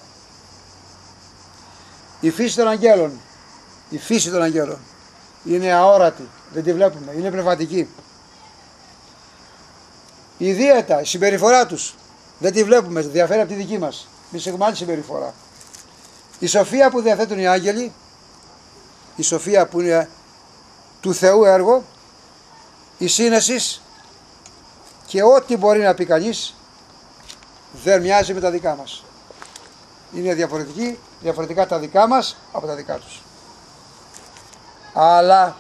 Η φύση των αγγέλων, η φύση των αγγέλων είναι αόρατη, δεν τη βλέπουμε, είναι πνευματική. Η δίαιτα, η συμπεριφορά τους δεν τη βλέπουμε, διαφέρει από τη δική μας. Εμείς έχουμε άλλη συμπεριφορά. Η σοφία που διαθέτουν οι άγγελοι, η σοφία που είναι του Θεού έργο, η σύνεση και ό,τι μπορεί να πει κανείς δεν μοιάζει με τα δικά μας. Είναι διαφορετική, διαφορετικά τα δικά μας από τα δικά τους. Αλλά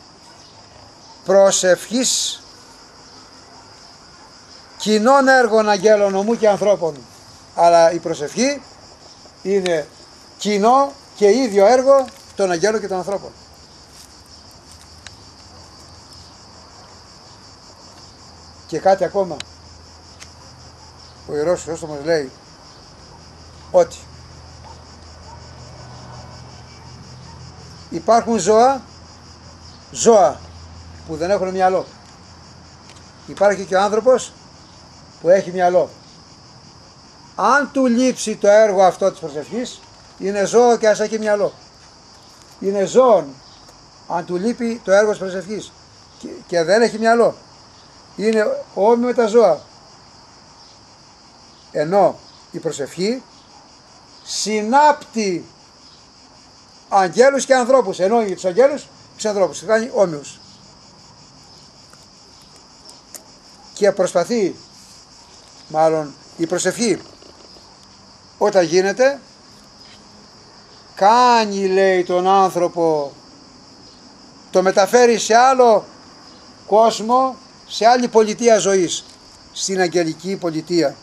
προσευχής κοινών έργων αγγέλων ομού και ανθρώπων, αλλά η προσευχή είναι κοινό και ίδιο έργο των αγγέλων και των ανθρώπων. Και κάτι ακόμα, ο Ιερός Χρυσόστομος λέει ότι υπάρχουν ζώα, ζώα που δεν έχουν μυαλό. Υπάρχει και ο άνθρωπος που έχει μυαλό. Αν του λείψει το έργο αυτό της προσευχής, είναι ζώο και ας έχει μυαλό. Είναι ζώον αν του λείπει το έργο της προσευχής και, και δεν έχει μυαλό. Είναι όμοιο με τα ζώα. Ενώ η προσευχή συνάπτει αγγέλους και ανθρώπους, ενώ για τους αγγέλους και τους ανθρώπους τους κάνει όμοιους. Και προσπαθεί, μάλλον η προσευχή όταν γίνεται, κάνει, λέει, τον άνθρωπο, το μεταφέρει σε άλλο κόσμο, σε άλλη πολιτεία ζωής, στην αγγελική πολιτεία.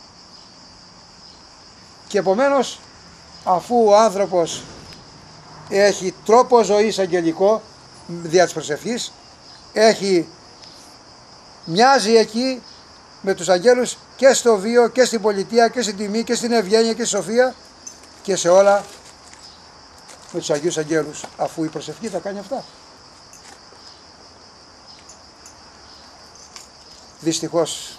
Και επομένως, αφού ο άνθρωπος έχει τρόπο ζωής αγγελικό δια της προσευχής, έχει, μοιάζει εκεί με τους αγγέλους και στο βίο και στην πολιτεία και στην τιμή και στην ευγένεια και στη σοφία και σε όλα με τους Αγίους Αγγέλους, αφού η προσευχή θα κάνει αυτά. Δυστυχώς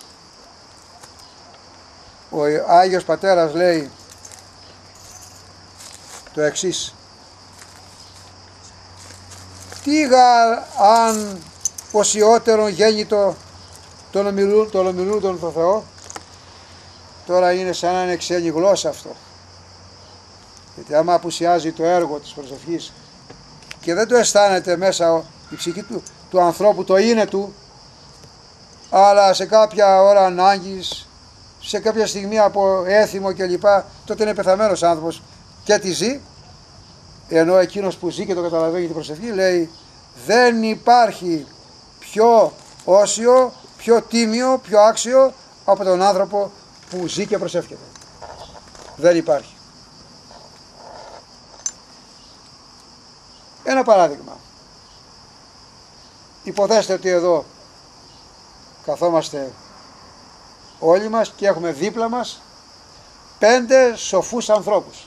ο Άγιος Πατέρας λέει το εξής: τι γα αν οσιότερον γέννητο τον ομιλούν, τον ομιλούν τον το Θεό. Τώρα είναι σαν να είναι ξένη γλώσσα αυτό, γιατί άμα απουσιάζει το έργο της προσευχής και δεν το αισθάνεται μέσα η ψυχή του, του ανθρώπου, το είναι του, αλλά σε κάποια ώρα ανάγκης, σε κάποια στιγμή από έθιμο κλπ, τότε είναι πεθαμένος άνθρωπος και τη ζει. Ενώ εκείνος που ζει και το καταλαβαίνει την προσευχή λέει δεν υπάρχει πιο όσιο, πιο τίμιο, πιο άξιο από τον άνθρωπο που ζει και προσεύχεται. Δεν υπάρχει. Ένα παράδειγμα. Υποθέστε ότι εδώ καθόμαστε όλοι μας και έχουμε δίπλα μας πέντε σοφούς ανθρώπους.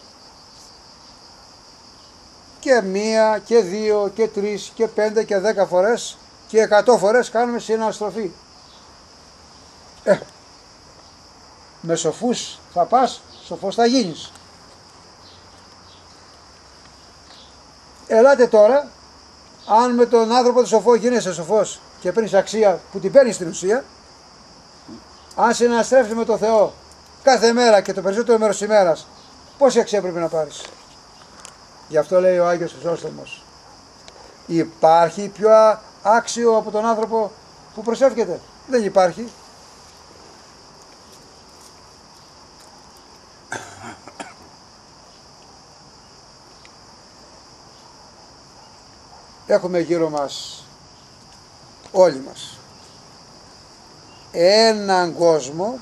Και μία και δύο και τρεις και πέντε και δέκα φορές και εκατό φορές κάνουμε συναστροφή. Ε, με σοφούς θα πας, σοφός θα γίνεις. Ελάτε τώρα, αν με τον άνθρωπο του σοφό γίνεσαι σοφός και παίρνεις αξία που την παίρνεις στην ουσία, αν συναστρέφεις με τον Θεό κάθε μέρα και το περισσότερο μέρος της ημέρας, πόση αξία πρέπει να πάρεις? Γι' αυτό λέει ο Άγιος Χρυσόστομος, υπάρχει πιο άξιο από τον άνθρωπο που προσεύχεται? Δεν υπάρχει. Έχουμε γύρω μας, όλοι μας, έναν κόσμο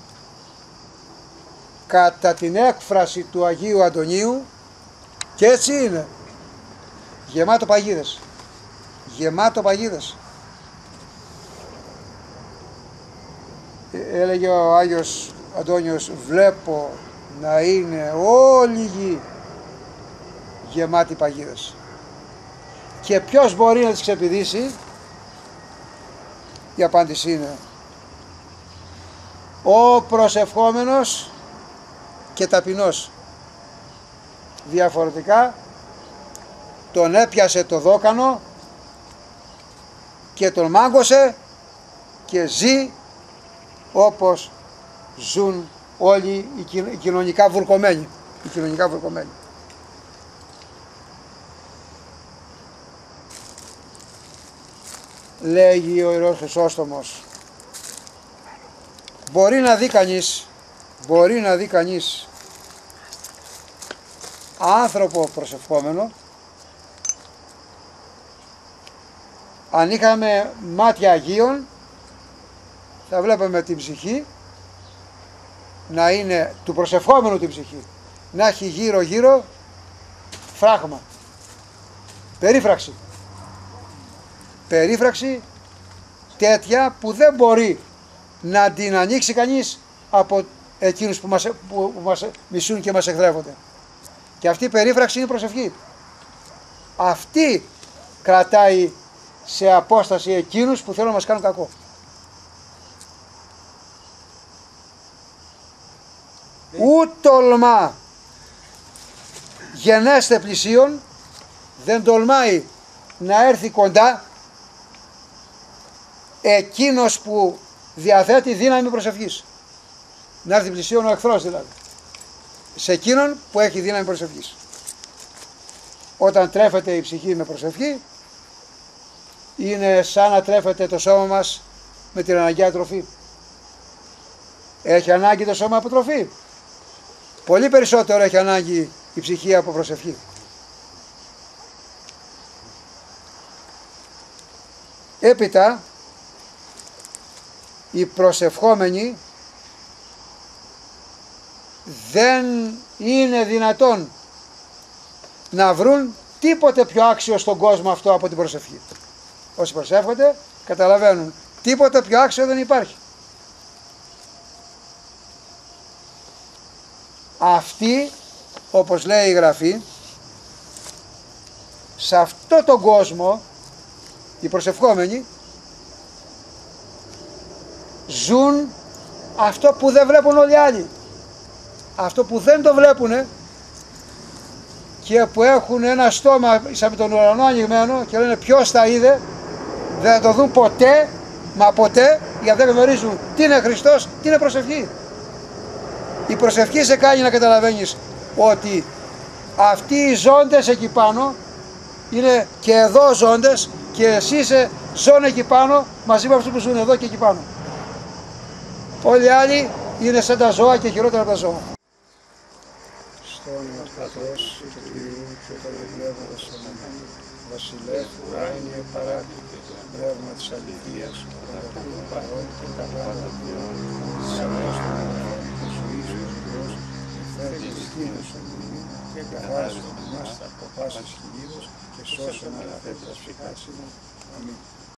κατά την έκφραση του Αγίου Αντωνίου, και έτσι είναι, γεμάτο παγίδες, γεμάτο παγίδες. Έλεγε ο Άγιος Αντώνιος, βλέπω να είναι όλη η γη γεμάτη παγίδες. Και ποιος μπορεί να τις ξεπηδήσει? Η απάντηση είναι ο προσευχόμενος και ταπεινός. Διαφορετικά τον έπιασε το δόκανο και τον μάγκωσε και ζει όπως ζουν όλοι οι κοινωνικά βουρκωμένοι. Οι κοινωνικά βουρκωμένοι. Λέγει ο Ιερός Χρυσόστομος, μπορεί να δει κανείς, μπορεί να δει κανείς άνθρωπο προσευχόμενο, αν είχαμε μάτια Αγίων θα βλέπαμε την ψυχή να είναι, του προσευχόμενου την ψυχή, να έχει γύρω γύρω φράγμα, περίφραξη. Περίφραξη τέτοια που δεν μπορεί να την ανοίξει κανείς από εκείνους που μας, που μας μισούν και μας εχθρεύονται. Και αυτή η περίφραξη είναι η προσευχή. Αυτή κρατάει σε απόσταση εκείνους που θέλουν να μας κάνουν κακό. Ου τολμά γενέστε πλησίον, δεν τολμάει να έρθει κοντά εκείνος που διαθέτει δύναμη προσευχής. Να έρθει πλησίον ο εχθρός δηλαδή. Σε εκείνον που έχει δύναμη προσευχής. Όταν τρέφεται η ψυχή με προσευχή, είναι σαν να τρέφεται το σώμα μας με την αναγκαία τροφή. Έχει ανάγκη το σώμα από τροφή. Πολύ περισσότερο έχει ανάγκη η ψυχή από προσευχή. Έπειτα, οι προσευχόμενοι δεν είναι δυνατόν να βρουν τίποτε πιο άξιο στον κόσμο αυτό από την προσευχή. Όσοι προσεύχονται καταλαβαίνουν, τίποτε πιο άξιο δεν υπάρχει. Αυτοί, όπως λέει η Γραφή, σε αυτό τον κόσμο, οι προσευχόμενοι ζουν αυτό που δεν βλέπουν όλοι οι άλλοι. Αυτό που δεν το βλέπουνε και που έχουν ένα στόμα σαν με τον ουρανό ανοιγμένο και λένε ποιος τα είδε, δεν θα το δουν ποτέ, μα ποτέ, γιατί δεν γνωρίζουν τι είναι Χριστός, τι είναι προσευχή. Η προσευχή σε κάνει να καταλαβαίνεις ότι αυτοί οι ζώντες εκεί πάνω είναι και εδώ ζώντες και εσύ είσαι ζών εκεί πάνω μαζί με αυτούς που ζουν εδώ και εκεί πάνω. Όλοι οι άλλοι είναι σαν τα ζώα και χειρότερα από τα ζώα. Στο όνομα του Πατρός και του Υιού και του Αγίου Πνεύματος Αμήν. Βασιλεύ, ουράνιε παράκλητε, πνεύμα της αληθείας, παρακαλούν παρόν και καθάρα ποιόν, της αμέσως των ανθρώπων και σου ίσως Θεός, εφέρει δυστήνος ο Μηνύ, και καθάρισον ημάς από πάσης χιλίδος και σώσον αλαφέτας ψυχάς ημών. Αμήν.